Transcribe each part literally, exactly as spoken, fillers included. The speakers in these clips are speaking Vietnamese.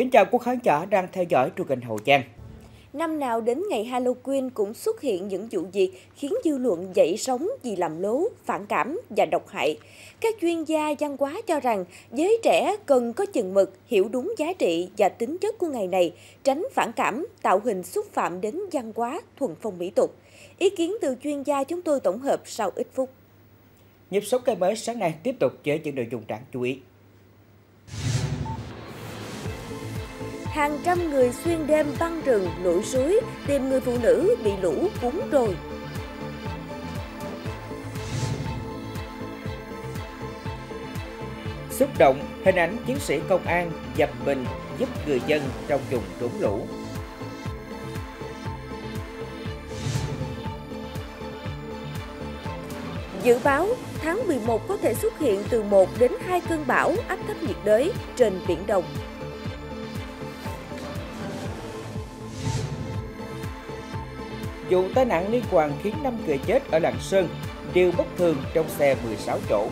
Kính chào quý khán giả đang theo dõi truyền hình Hậu Giang. Năm nào đến ngày Halloween cũng xuất hiện những vụ việc khiến dư luận dậy sóng vì làm lố, phản cảm và độc hại. Các chuyên gia văn hóa cho rằng giới trẻ cần có chừng mực, hiểu đúng giá trị và tính chất của ngày này, tránh phản cảm, tạo hình xúc phạm đến văn hóa, thuần phong mỹ tục. Ý kiến từ chuyên gia chúng tôi tổng hợp sau ít phút. Nhịp sống cây mới sáng nay tiếp tục với những nội dung đáng chú ý. Hàng trăm người xuyên đêm băng rừng, lội suối, tìm người phụ nữ bị lũ cuốn trôi. Xúc động, hình ảnh chiến sĩ công an dập mình giúp người dân trong vùng trốn lũ. Dự báo, tháng mười một có thể xuất hiện từ một đến hai cơn bão áp thấp nhiệt đới trên Biển Đông. Vụ tai nạn liên quan khiến năm người chết ở Lạng Sơn, điều bất thường trong xe mười sáu chỗ.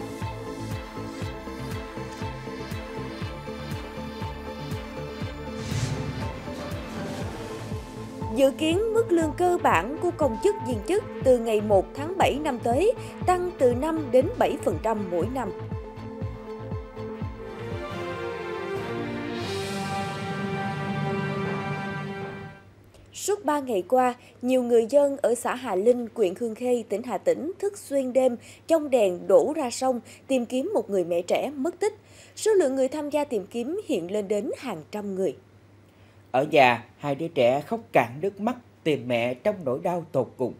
Dự kiến mức lương cơ bản của công chức viên chức từ ngày một tháng bảy năm tới tăng từ năm đến bảy phần trăm mỗi năm. Suốt ba ngày qua, nhiều người dân ở xã Hà Linh, huyện Hương Khê, tỉnh Hà Tĩnh thức xuyên đêm trong đèn đổ ra sông tìm kiếm một người mẹ trẻ mất tích. Số lượng người tham gia tìm kiếm hiện lên đến hàng trăm người. Ở nhà, hai đứa trẻ khóc cạn nước mắt tìm mẹ trong nỗi đau tột cùng.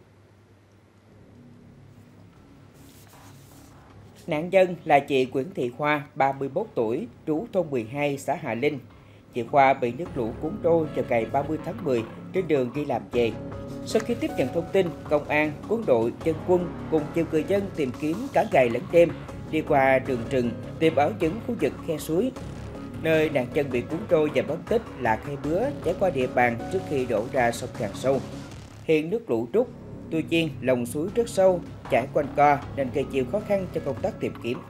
Nạn nhân là chị Nguyễn Thị Khoa, ba mươi mốt tuổi, trú thôn mười hai, xã Hà Linh. Chị Khoa bị nước lũ cuốn trôi vào ngày ba mươi tháng mười trên đường đi làm về. Sau khi tiếp nhận thông tin, công an, quân đội, dân quân cùng nhiều người dân tìm kiếm cả ngày lẫn đêm, đi qua đường rừng, tìm ở những khu vực khe suối. Nơi nạn nhân bị cuốn trôi và mất tích là khe bứa chảy qua địa bàn trước khi đổ ra sông Trà Sâu. Hiện nước lũ rút, tuy nhiên lòng suối rất sâu, chảy quanh co nên gây nhiều khó khăn cho công tác tìm kiếm.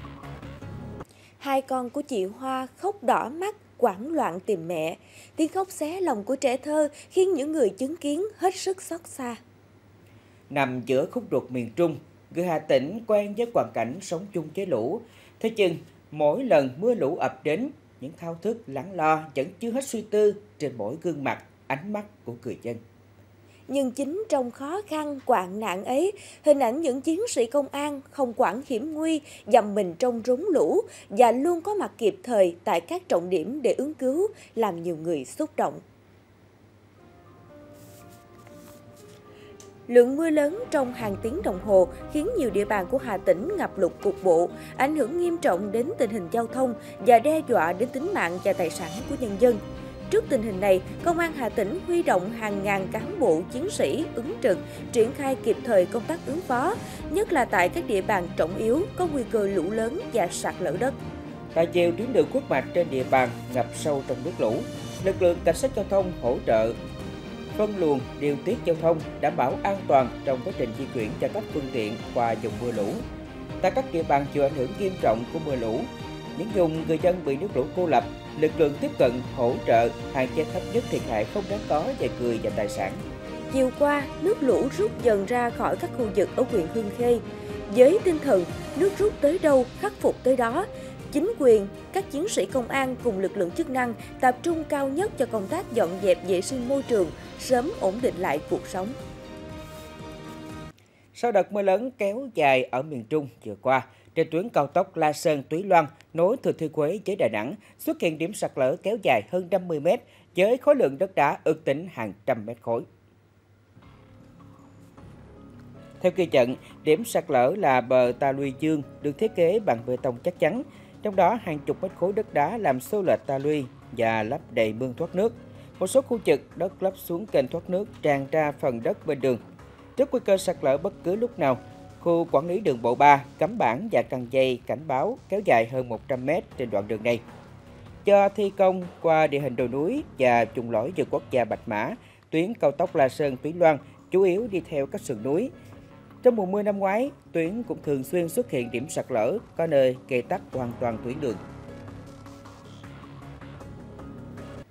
Hai con của chị Hoa khóc đỏ mắt, hoảng loạn tìm mẹ. Tiếng khóc xé lòng của trẻ thơ khiến những người chứng kiến hết sức xót xa. Nằm giữa khúc ruột miền Trung, người Hà Tĩnh quen với hoàn cảnh sống chung với lũ. Thế nhưng, mỗi lần mưa lũ ập đến, những thao thức lắng lo vẫn chưa hết suy tư trên mỗi gương mặt, ánh mắt của người dân. Nhưng chính trong khó khăn, hoạn nạn ấy, hình ảnh những chiến sĩ công an không quản hiểm nguy, dầm mình trong rốn lũ và luôn có mặt kịp thời tại các trọng điểm để ứng cứu, làm nhiều người xúc động. Lượng mưa lớn trong hàng tiếng đồng hồ khiến nhiều địa bàn của Hà Tĩnh ngập lụt cục bộ, ảnh hưởng nghiêm trọng đến tình hình giao thông và đe dọa đến tính mạng và tài sản của nhân dân. Trước tình hình này, Công an Hà Tĩnh huy động hàng ngàn cán bộ, chiến sĩ ứng trực, triển khai kịp thời công tác ứng phó, nhất là tại các địa bàn trọng yếu có nguy cơ lũ lớn và sạt lở đất. Tại nhiều tuyến đường huyết mạch trên địa bàn ngập sâu trong nước lũ, lực lượng cảnh sát giao thông hỗ trợ phân luồng, điều tiết giao thông, đảm bảo an toàn trong quá trình di chuyển cho các phương tiện qua vùng mưa lũ. Tại các địa bàn chịu ảnh hưởng nghiêm trọng của mưa lũ, những vùng người dân bị nước lũ cô lập, lực lượng tiếp cận hỗ trợ hạn chế thấp nhất thiệt hại không đáng có về người và tài sản. Chiều qua, nước lũ rút dần ra khỏi các khu vực ở huyện Hương Khê. Với tinh thần nước rút tới đâu, khắc phục tới đó, chính quyền, các chiến sĩ công an cùng lực lượng chức năng tập trung cao nhất cho công tác dọn dẹp vệ sinh môi trường, sớm ổn định lại cuộc sống. Sau đợt mưa lớn kéo dài ở miền Trung vừa qua, trên tuyến cao tốc La Sơn - Túy Loan nối Thừa Thiên Huế với Đà Nẵng xuất hiện điểm sạt lở kéo dài hơn năm mươi mét với khối lượng đất đá ước tính hàng trăm mét khối. Theo ghi nhận, điểm sạt lở là bờ ta luy dương được thiết kế bằng bê tông chắc chắn, trong đó hàng chục mét khối đất đá làm xô lệch ta luy và lấp đầy mương thoát nước. Một số khu vực đất lấp xuống kênh thoát nước tràn ra phần đất bên đường. Trước nguy cơ sạt lở bất cứ lúc nào, khu quản lý đường bộ ba cắm bảng và căng dây cảnh báo kéo dài hơn một trăm mét trên đoạn đường này. Do thi công qua địa hình đồi núi và trùng lõi vườn quốc gia Bạch Mã, tuyến cao tốc La Sơn - Túy Loan chủ yếu đi theo các sườn núi. Trong mùa mưa năm ngoái, tuyến cũng thường xuyên xuất hiện điểm sạt lở, có nơi gây tắc hoàn toàn tuyến đường.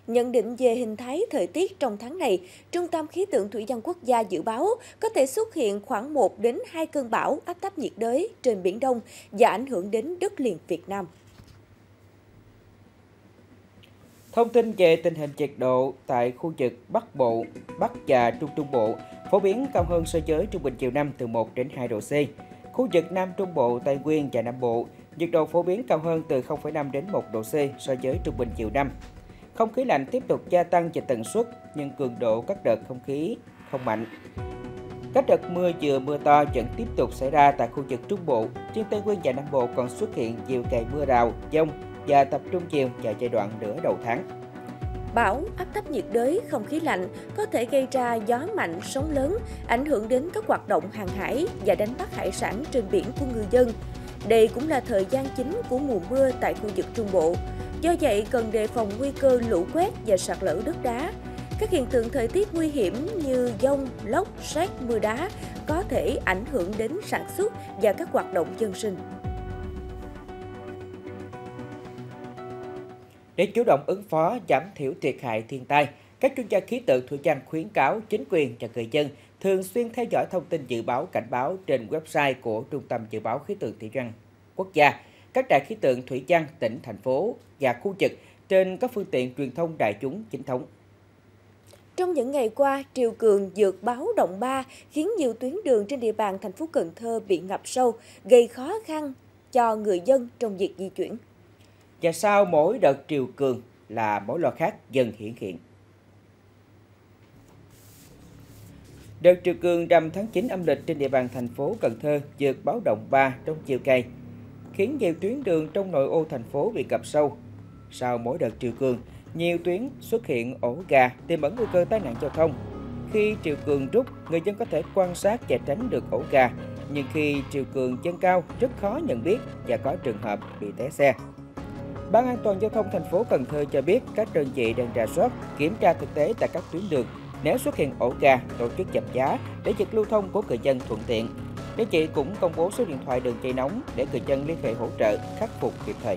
Nhận định về hình thái thời tiết trong tháng này, Trung tâm Khí tượng Thủy văn Quốc gia dự báo có thể xuất hiện khoảng một đến hai cơn bão áp thấp nhiệt đới trên Biển Đông và ảnh hưởng đến đất liền Việt Nam. Thông tin về tình hình nhiệt độ tại khu vực Bắc Bộ, Bắc và Trung Trung Bộ phổ biến cao hơn so với trung bình chiều năm từ một đến hai độ C. Khu vực Nam Trung Bộ, Tây Nguyên và Nam Bộ, nhiệt độ phổ biến cao hơn từ không phẩy năm đến một độ C so với trung bình chiều năm. Không khí lạnh tiếp tục gia tăng về tần suất, nhưng cường độ các đợt không khí không mạnh. Các đợt mưa vừa mưa to vẫn tiếp tục xảy ra tại khu vực Trung Bộ. Riêng Tây Nguyên và Nam Bộ còn xuất hiện nhiều ngày mưa rào, dông và tập trung chiều vào giai đoạn nửa đầu tháng. Bão, áp thấp nhiệt đới, không khí lạnh có thể gây ra gió mạnh, sóng lớn, ảnh hưởng đến các hoạt động hàng hải và đánh bắt hải sản trên biển của ngư dân. Đây cũng là thời gian chính của mùa mưa tại khu vực Trung Bộ. Do vậy, cần đề phòng nguy cơ lũ quét và sạt lở đất đá. Các hiện tượng thời tiết nguy hiểm như dông, lốc, sét, mưa đá có thể ảnh hưởng đến sản xuất và các hoạt động dân sinh. Để chủ động ứng phó, giảm thiểu thiệt hại thiên tai, các chuyên gia khí tượng thủy văn khuyến cáo chính quyền và người dân thường xuyên theo dõi thông tin dự báo cảnh báo trên website của Trung tâm Dự báo Khí tượng Thủy văn Quốc gia, các đài khí tượng thủy văn tỉnh, thành phố và khu vực trên các phương tiện truyền thông đại chúng chính thống. Trong những ngày qua, triều cường vượt báo động ba khiến nhiều tuyến đường trên địa bàn thành phố Cần Thơ bị ngập sâu, gây khó khăn cho người dân trong việc di chuyển. Và sau mỗi đợt triều cường là mối lo khác dần hiện hiện. Đợt triều cường rằm tháng chín âm lịch trên địa bàn thành phố Cần Thơ vượt báo động ba trong chiều ngày, khiến nhiều tuyến đường trong nội ô thành phố bị ngập sâu. Sau mỗi đợt triều cường, nhiều tuyến xuất hiện ổ gà, tiềm ẩn nguy cơ tai nạn giao thông. Khi triều cường rút, người dân có thể quan sát và tránh được ổ gà, nhưng khi triều cường dâng cao rất khó nhận biết và có trường hợp bị té xe. Ban An toàn giao thông thành phố Cần Thơ cho biết các đơn vị đang rà soát, kiểm tra thực tế tại các tuyến đường. Nếu xuất hiện ổ gà, tổ chức giảm giá để việc lưu thông của người dân thuận tiện. Đơn vị cũng công bố số điện thoại đường dây nóng để người dân liên hệ hỗ trợ khắc phục kịp thời.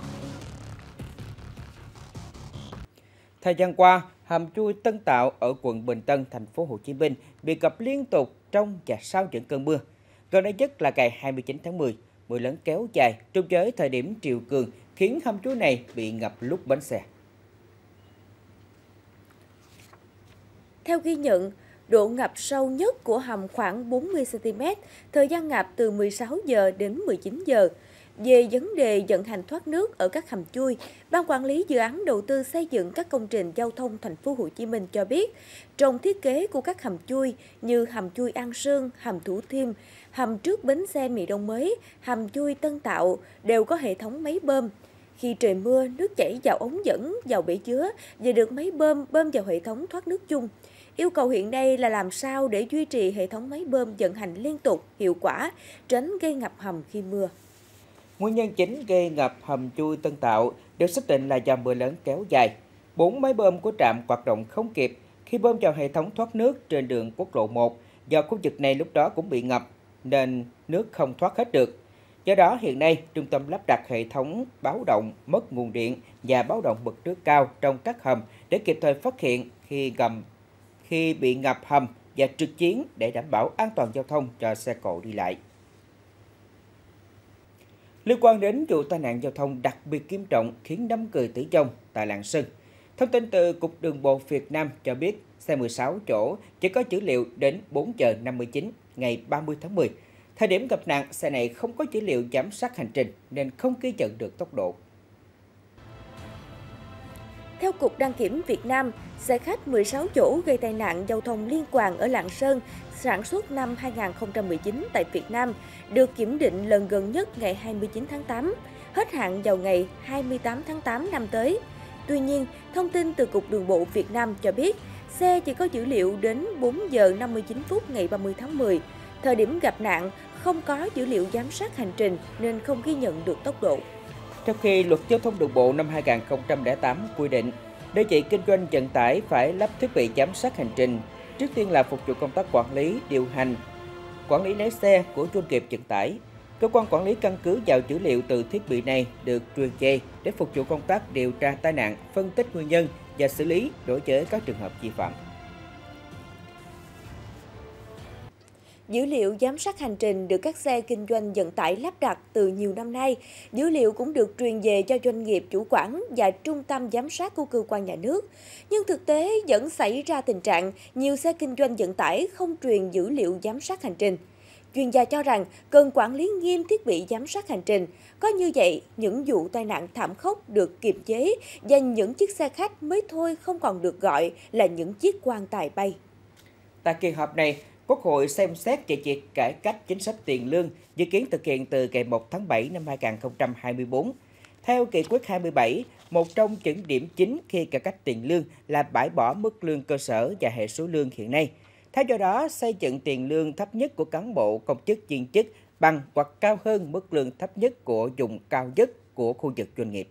Thời gian qua, hầm chui Tân Tạo ở quận Bình Tân, thành phố Hồ Chí Minh bị ngập liên tục trong và sau những cơn mưa. Gần đây nhất là ngày hai mươi chín tháng mười, mưa lớn kéo dài trùng với thời điểm triều cường khiến hầm chui này bị ngập lúc bánh xe. Theo ghi nhận, độ ngập sâu nhất của hầm khoảng bốn mươi xăng ti mét, thời gian ngập từ mười sáu giờ đến mười chín giờ. Về vấn đề vận hành thoát nước ở các hầm chui, Ban Quản lý Dự án Đầu tư xây dựng các công trình giao thông thành phố Hồ Chí Minh cho biết, trong thiết kế của các hầm chui như hầm chui An Sương, hầm Thủ Thiêm, hầm trước bến xe Miền Đông mới, hầm chui Tân Tạo đều có hệ thống máy bơm. Khi trời mưa, nước chảy vào ống dẫn, vào bể chứa và được máy bơm bơm vào hệ thống thoát nước chung. Yêu cầu hiện nay là làm sao để duy trì hệ thống máy bơm vận hành liên tục, hiệu quả, tránh gây ngập hầm khi mưa. Nguyên nhân chính gây ngập hầm chui Tân Tạo được xác định là do mưa lớn kéo dài. Bốn máy bơm của trạm hoạt động không kịp khi bơm vào hệ thống thoát nước trên đường quốc lộ một. Do khu vực này lúc đó cũng bị ngập nên nước không thoát hết được. Do đó hiện nay trung tâm lắp đặt hệ thống báo động mất nguồn điện và báo động mực nước cao trong các hầm để kịp thời phát hiện khi gầm khi bị ngập hầm và trực chiến để đảm bảo an toàn giao thông cho xe cộ đi lại. Liên quan đến vụ tai nạn giao thông đặc biệt nghiêm trọng khiến năm người tử vong tại Lạng Sơn, thông tin từ Cục Đường bộ Việt Nam cho biết xe mười sáu chỗ chỉ có dữ liệu đến bốn giờ năm mươi chín ngày ba mươi tháng mười. Thời điểm gặp nạn, xe này không có dữ liệu giám sát hành trình nên không ghi nhận được tốc độ. Theo Cục Đăng kiểm Việt Nam, xe khách mười sáu chỗ gây tai nạn giao thông liên quan ở Lạng Sơn sản xuất năm hai nghìn không trăm mười chín tại Việt Nam được kiểm định lần gần nhất ngày hai mươi chín tháng tám, hết hạn vào ngày hai mươi tám tháng tám năm tới. Tuy nhiên, thông tin từ Cục Đường bộ Việt Nam cho biết, xe chỉ có dữ liệu đến bốn giờ năm mươi chín phút ngày ba mươi tháng mười. Thời điểm gặp nạn, không có dữ liệu giám sát hành trình nên không ghi nhận được tốc độ. Trong khi Luật Giao thông Đường bộ năm hai nghìn không trăm lẻ tám quy định, đơn vị kinh doanh vận tải phải lắp thiết bị giám sát hành trình, trước tiên là phục vụ công tác quản lý, điều hành, quản lý lái xe của doanh nghiệp vận tải. Cơ quan quản lý căn cứ vào dữ liệu từ thiết bị này được truyền về để phục vụ công tác điều tra tai nạn, phân tích nguyên nhân và xử lý đối với các trường hợp vi phạm. Dữ liệu giám sát hành trình được các xe kinh doanh vận tải lắp đặt từ nhiều năm nay. Dữ liệu cũng được truyền về cho doanh nghiệp chủ quản và trung tâm giám sát của cơ quan nhà nước. Nhưng thực tế vẫn xảy ra tình trạng nhiều xe kinh doanh vận tải không truyền dữ liệu giám sát hành trình. Chuyên gia cho rằng cần quản lý nghiêm thiết bị giám sát hành trình. Có như vậy, những vụ tai nạn thảm khốc được kiềm chế và những chiếc xe khách mới thôi không còn được gọi là những chiếc quan tài bay. Tại kỳ họp này, Quốc hội xem xét về việc cải cách chính sách tiền lương dự kiến thực hiện từ ngày một tháng bảy năm hai nghìn không trăm hai mươi tư. Theo nghị quyết hai mươi bảy, một trong những điểm chính khi cải cách tiền lương là bãi bỏ mức lương cơ sở và hệ số lương hiện nay. Theo do đó, xây dựng tiền lương thấp nhất của cán bộ, công chức, viên chức bằng hoặc cao hơn mức lương thấp nhất của vùng cao nhất của khu vực doanh nghiệp.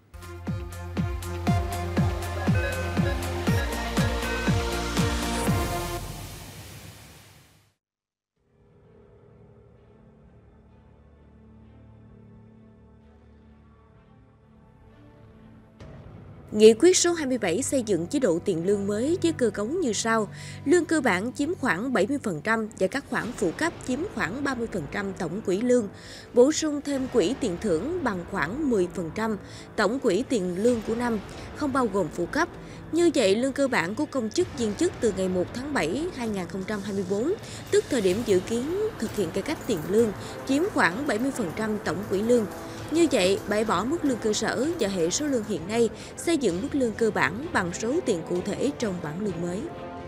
Nghị quyết số hai mươi bảy xây dựng chế độ tiền lương mới với cơ cấu như sau. Lương cơ bản chiếm khoảng bảy mươi phần trăm và các khoản phụ cấp chiếm khoảng ba mươi phần trăm tổng quỹ lương. Bổ sung thêm quỹ tiền thưởng bằng khoảng mười phần trăm tổng quỹ tiền lương của năm, không bao gồm phụ cấp. Như vậy, lương cơ bản của công chức viên chức từ ngày một tháng bảy năm hai nghìn không trăm hai mươi tư, tức thời điểm dự kiến thực hiện cải cách tiền lương, chiếm khoảng bảy mươi phần trăm tổng quỹ lương. Như vậy, bãi bỏ mức lương cơ sở và hệ số lương hiện nay, xây dựng mức lương cơ bản bằng số tiền cụ thể trong bảng lương mới.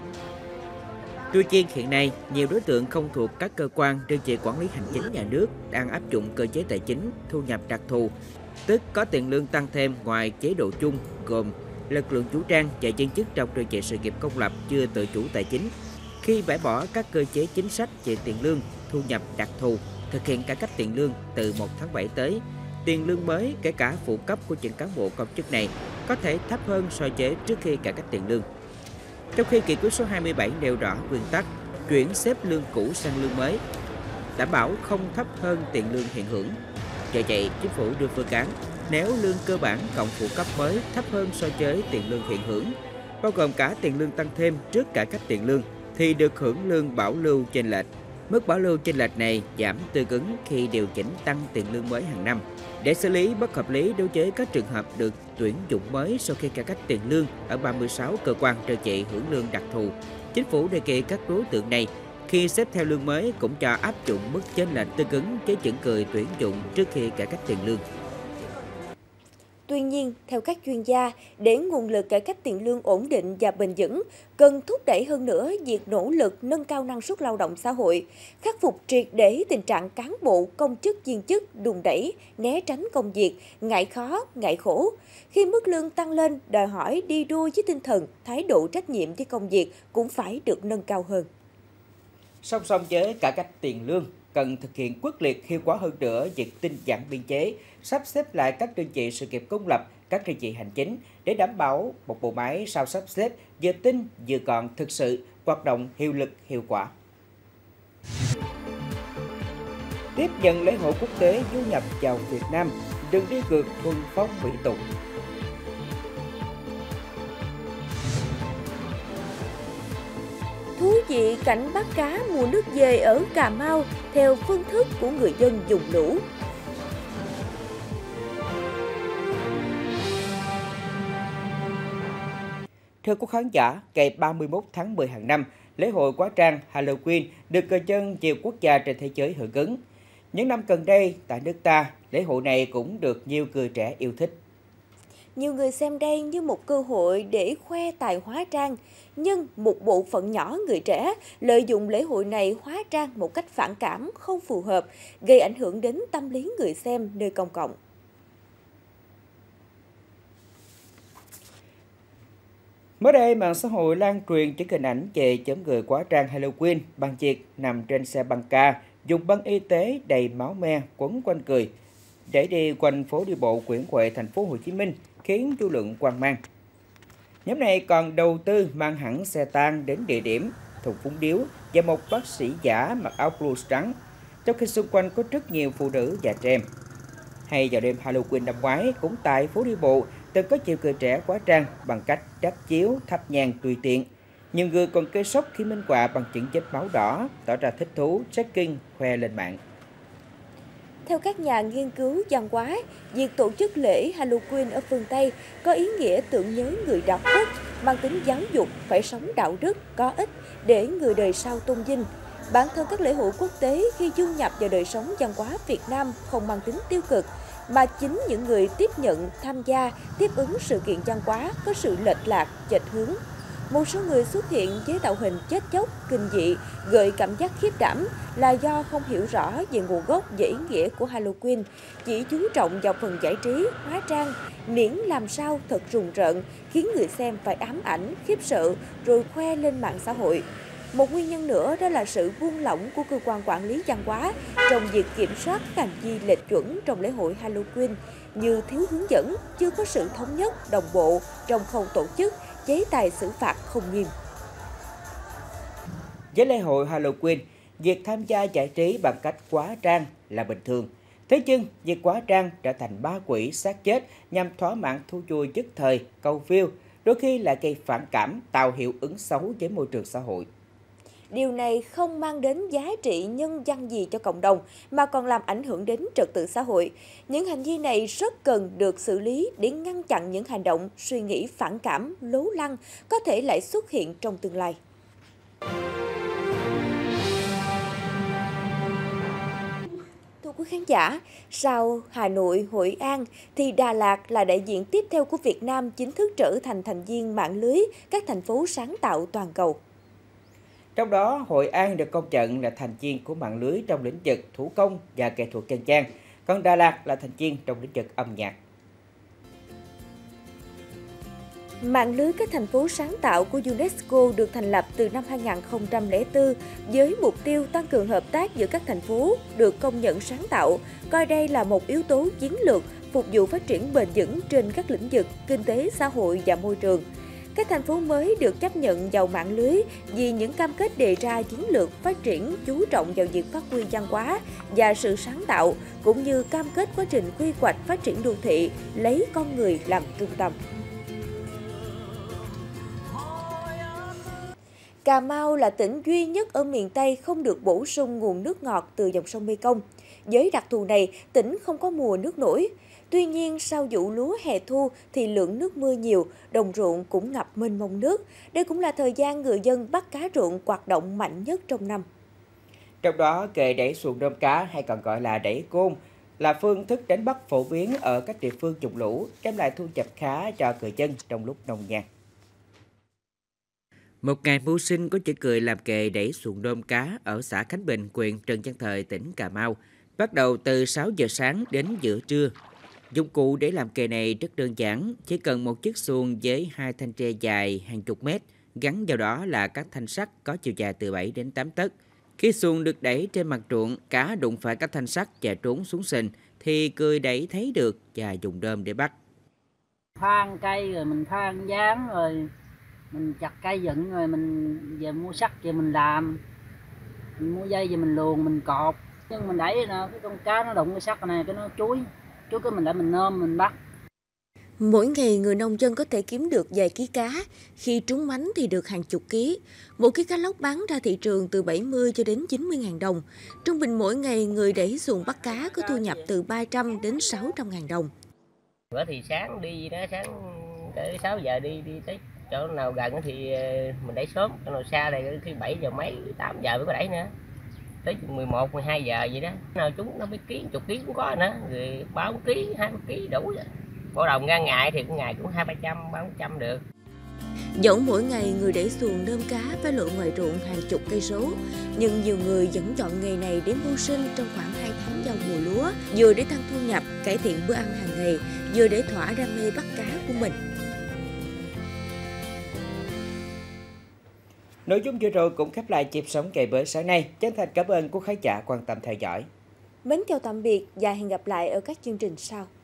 Tuy nhiên, hiện nay, nhiều đối tượng không thuộc các cơ quan đơn vị quản lý hành chính nhà nước đang áp dụng cơ chế tài chính thu nhập đặc thù, tức có tiền lương tăng thêm ngoài chế độ chung, gồm lực lượng vũ trang và viên chức trong đơn vị sự nghiệp công lập chưa tự chủ tài chính. Khi bãi bỏ các cơ chế chính sách về tiền lương, thu nhập đặc thù, thực hiện cải cách tiền lương từ một tháng bảy tới, tiền lương mới kể cả phụ cấp của những cán bộ công chức này có thể thấp hơn so với trước khi cải cách tiền lương. Trong khi nghị quyết số hai mươi bảy nêu rõ nguyên tắc chuyển xếp lương cũ sang lương mới, đảm bảo không thấp hơn tiền lương hiện hưởng. Do vậy, chính phủ đưa phương án nếu lương cơ bản cộng phụ cấp mới thấp hơn so với tiền lương hiện hưởng, bao gồm cả tiền lương tăng thêm trước cải cách tiền lương, thì được hưởng lương bảo lưu chênh lệch. Mức bảo lưu chênh lệch này giảm tương ứng khi điều chỉnh tăng tiền lương mới hàng năm. Để xử lý bất hợp lý đối với các trường hợp được tuyển dụng mới sau khi cải cách tiền lương ở ba mươi sáu cơ quan đơn vị hưởng lương đặc thù, chính phủ đề nghị các đối tượng này khi xếp theo lương mới cũng cho áp dụng mức chênh lệch tương ứng với những người tuyển dụng trước khi cải cách tiền lương. Tuy nhiên, theo các chuyên gia, để nguồn lực cải cách tiền lương ổn định và bền vững, cần thúc đẩy hơn nữa việc nỗ lực nâng cao năng suất lao động xã hội, khắc phục triệt để tình trạng cán bộ, công chức, viên chức đùn đẩy, né tránh công việc, ngại khó, ngại khổ. Khi mức lương tăng lên, đòi hỏi đi đôi với tinh thần, thái độ trách nhiệm với công việc cũng phải được nâng cao hơn. Song song với cải cách tiền lương, cần thực hiện quyết liệt hiệu quả hơn nữa việc tinh giản biên chế, sắp xếp lại các đơn vị sự nghiệp công lập, các đơn vị hành chính để đảm bảo một bộ máy sau sắp xếp vừa tinh vừa gọn thực sự, hoạt động hiệu lực hiệu quả. Tiếp nhận lễ hội quốc tế du nhập vào Việt Nam, đừng đi ngược thuần phong mỹ tục. Thú vị cảnh bắt cá mùa nước về ở Cà Mau theo phương thức của người dân dùng lũ. Thưa quý khán giả, ngày ba mươi mốt tháng mười hàng năm, lễ hội hóa trang Halloween được người dân nhiều quốc gia trên thế giới hưởng ứng. Những năm gần đây, tại nước ta, lễ hội này cũng được nhiều người trẻ yêu thích. Nhiều người xem đây như một cơ hội để khoe tài hóa trang, nhưng một bộ phận nhỏ người trẻ lợi dụng lễ hội này hóa trang một cách phản cảm, không phù hợp, gây ảnh hưởng đến tâm lý người xem nơi công cộng. Mới đây, mạng xã hội lan truyền những hình ảnh về nhóm người hóa trang Halloween bằng việc nằm trên xe băng ca, dùng băng y tế đầy máu me quấn quanh người để đi quanh phố đi bộ Nguyễn Huệ, thành phố Hồ Chí Minh, khiến dư luận hoang mang. Nhóm này còn đầu tư mang hẳn xe tang đến địa điểm, thùng phúng điếu và một bác sĩ giả mặc áo blue trắng. trong khi xung quanh có rất nhiều phụ nữ và trẻ em. Hay vào đêm Halloween năm ngoái, cũng tại phố đi bộ, từng có chiều cười trẻ hóa trang bằng cách đắp chiếu, thắp nhang tùy tiện. Nhiều người còn gây sốc khi minh họa bằng những vết máu đỏ, tỏ ra thích thú, trekking, khoe lên mạng. Theo các nhà nghiên cứu văn hóa, việc tổ chức lễ Halloween ở phương Tây có ý nghĩa tưởng nhớ người đạo quốc, mang tính giáo dục phải sống đạo đức, có ích để người đời sau tôn vinh. Bản thân các lễ hội quốc tế khi du nhập vào đời sống văn hóa Việt Nam không mang tính tiêu cực, mà chính những người tiếp nhận, tham gia, tiếp ứng sự kiện văn hóa có sự lệch lạc, chệch hướng. Một số người xuất hiện với tạo hình chết chóc, kinh dị, gợi cảm giác khiếp đảm là do không hiểu rõ về nguồn gốc và ý nghĩa của Halloween, chỉ chú trọng vào phần giải trí, hóa trang, miễn làm sao thật rùng rợn, khiến người xem phải ám ảnh, khiếp sợ, rồi khoe lên mạng xã hội. Một nguyên nhân nữa đó là sự buông lỏng của cơ quan quản lý văn hóa trong việc kiểm soát các hành vi lệch chuẩn trong lễ hội Halloween, như thiếu hướng dẫn, chưa có sự thống nhất, đồng bộ trong khâu tổ chức, chế tài xử phạt không nghiêm. Với lễ hội Halloween, việc tham gia giải trí bằng cách hóa trang là bình thường. Thế nhưng, việc hóa trang trở thành ma quỷ xác chết nhằm thỏa mãn thú vui nhất thời, câu view, đôi khi lại gây phản cảm, tạo hiệu ứng xấu với môi trường xã hội. Điều này không mang đến giá trị nhân văn gì cho cộng đồng, mà còn làm ảnh hưởng đến trật tự xã hội. Những hành vi này rất cần được xử lý để ngăn chặn những hành động, suy nghĩ phản cảm, lố lăng có thể lại xuất hiện trong tương lai. Thưa quý khán giả, sau Hà Nội, Hội An, thì Đà Lạt là đại diện tiếp theo của Việt Nam chính thức trở thành thành viên mạng lưới các thành phố sáng tạo toàn cầu. Trong đó, Hội An được công nhận là thành viên của mạng lưới trong lĩnh vực thủ công và nghệ thuật dân gian, còn Đà Lạt là thành viên trong lĩnh vực âm nhạc. Mạng lưới các thành phố sáng tạo của UNESCO được thành lập từ năm hai nghìn không trăm lẻ bốn với mục tiêu tăng cường hợp tác giữa các thành phố được công nhận sáng tạo, coi đây là một yếu tố chiến lược phục vụ phát triển bền vững trên các lĩnh vực kinh tế, xã hội và môi trường. Các thành phố mới được chấp nhận vào mạng lưới vì những cam kết đề ra chiến lược phát triển chú trọng vào việc phát huy văn hóa và sự sáng tạo, cũng như cam kết quá trình quy hoạch phát triển đô thị lấy con người làm trung tâm. Cà Mau là tỉnh duy nhất ở miền Tây không được bổ sung nguồn nước ngọt từ dòng sông Mekong. Với đặc thù này, tỉnh không có mùa nước nổi. Tuy nhiên, sau vụ lúa hè thu thì lượng nước mưa nhiều, đồng ruộng cũng ngập mênh mông nước. Đây cũng là thời gian người dân bắt cá ruộng hoạt động mạnh nhất trong năm. Trong đó, nghề đẩy xuồng đơm cá hay còn gọi là đẩy côn là phương thức đánh bắt phổ biến ở các địa phương vùng lũ, đem lại thu nhập khá cho người dân trong lúc nông nhàn. Một ngày mưu sinh của chữ cười làm nghề đẩy xuồng đơm cá ở xã Khánh Bình, huyện Trần Văn Thời, tỉnh Cà Mau, bắt đầu từ sáu giờ sáng đến giữa trưa. Dụng cụ để làm nghề này rất đơn giản, chỉ cần một chiếc xuồng với hai thanh tre dài hàng chục mét, gắn vào đó là các thanh sắt có chiều dài từ bảy đến tám tấc. Khi xuồng được đẩy trên mặt ruộng, cá đụng phải các thanh sắt và trốn xuống sình, thì người đẩy thấy được và dùng đơm để bắt. Phan cây rồi mình phan dán rồi mình chặt cây dựng rồi mình về mua sắt về mình làm, mình mua dây về mình luồn mình cột, nhưng mình đẩy nè cái con cá nó đụng cái sắt này cái nó chuối chuối cái mình lại mình ôm mình bắt. Mỗi ngày người nông dân có thể kiếm được vài ký cá, khi trúng mánh thì được hàng chục ký. Một ký cá lóc bán ra thị trường từ bảy mươi cho đến chín mươi ngàn đồng. Trung bình mỗi ngày người đẩy xuồng bắt cá có thu nhập từ ba trăm đến sáu trăm ngàn đồng. Bữa thì sáng đi đó, sáng tới sáu giờ đi đi tới chỗ nào gần thì mình đẩy sớm, chỗ nào xa này thì bảy giờ mấy, tám giờ mới có đẩy nữa. Tới mười một, mười hai giờ vậy đó. Nào chúng nó mấy ký, chục ký cũng có nữa, rồi ba bốn ký, hai mươi ký đủ rồi. Mỗi đồng ra ngày thì ngày cũng hai ba trăm, ba bốn trăm được. Dẫu mỗi ngày người đẩy xuồng đơm cá phải lội ngoài ruộng hàng chục cây số, nhưng nhiều người vẫn chọn nghề này để mưu sinh trong khoảng hai tháng vào mùa lúa, vừa để tăng thu nhập, cải thiện bữa ăn hàng ngày, vừa để thỏa đam mê bắt cá của mình. Nội dung vừa rồi cũng khép lại nhịp sống ngày mới sáng nay. Chân thành cảm ơn quý khán giả quan tâm theo dõi. Mến chào tạm biệt và hẹn gặp lại ở các chương trình sau.